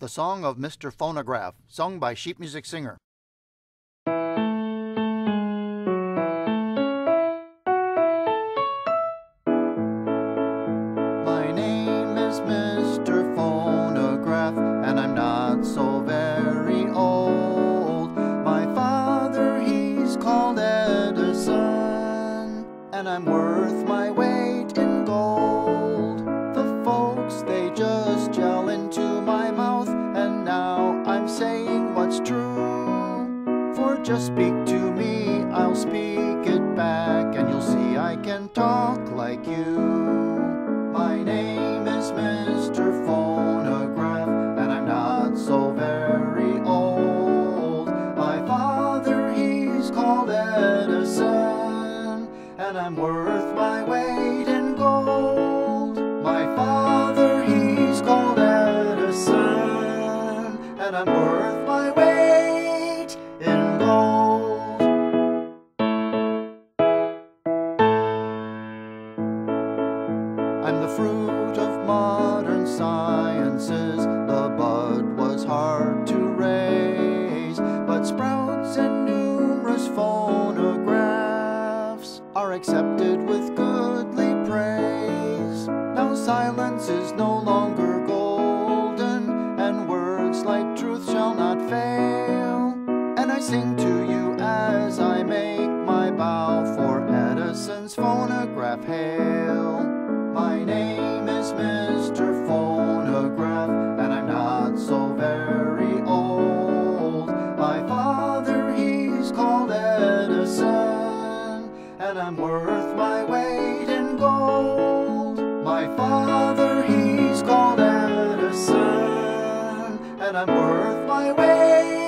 The Song of Mister Phonograph, sung by sheet music singer. My name is Mister Phonograph, and I'm not so very old. My father, he's called Edison, and I'm worth my weight in gold. The folks, they just yell into my mouth, and now I'm saying what's true. For just speak to me, I'll speak it back, and you'll see I can talk like you. My name is Mister Phonograph, and I'm not so very old. My father, he's called Edison, and I'm worth my weight in gold. My father, he's called Edison, and I'm worth my weight in gold. I'm the fruit of modern sciences. The bud was hard to raise, but sprouts and numerous phonographs are accepted with goodly praise. Now silence is no longer golden, and words like truth shall not fail. And I sing to you as I make my bow, for Edison's phonograph hail. My name is Mister Phonograph, and I'm not so very old. My father, he's called Edison, and I'm worth my weight in gold. My father, he's called Edison, and I'm worth my weight